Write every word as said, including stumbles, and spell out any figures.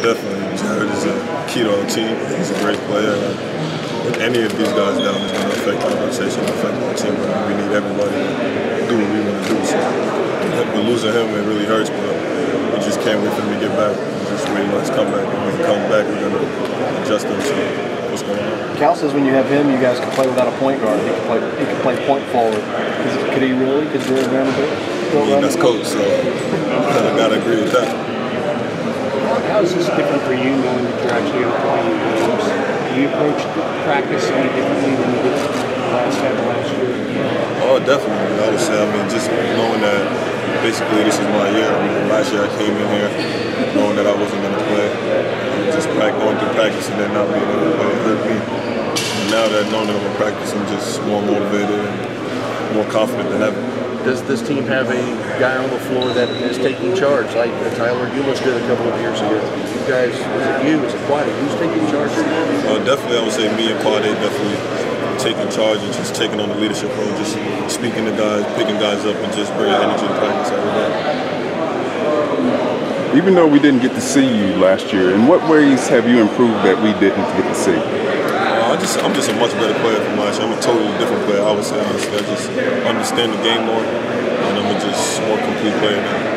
definitely. Jarred is a key to our team. He's a great player. With any of these guys down, it's going to affect our rotation, affect our team. We need everybody to do what we want to do. So, but losing him, it really hurts, but we just can't wait for him to get back. We're just waiting on his comeback. And when he comes back, we're going to adjust him to what's going on. Cal says when you have him, you guys can play without a point guard. He can play, he can play point forward. Is, could he really? Could Jarred Vanderbilt? I mean, that's coach, so I got to agree with that. How is this different for you knowing that you're actually going to play in games? Do you approach practice any differently than you did last time last year? Oh, definitely. I would say, I mean, just knowing that basically this is my year. I mean, last year I came in here knowing that I wasn't going to play. And just going through practice and then not being able to play, it hurt me. And now that knowing that I'm going to practice, I'm just more motivated and more confident than ever. Does this team have a guy on the floor that is taking charge, like Tyler Ulis did a couple of years ago? You guys, is it you? Is it Quade? Who's taking charge? Uh, definitely, I would say me and Quade definitely taking charge and just taking on the leadership role, just speaking to guys, picking guys up, and just bringing energy to practice every day. Even though we didn't get to see you last year, in what ways have you improved that we didn't get to see? I just, I'm just a much better player from last year. I'm a totally different player, I would say, honestly. I just understand the game more, and I'm a just more complete player now.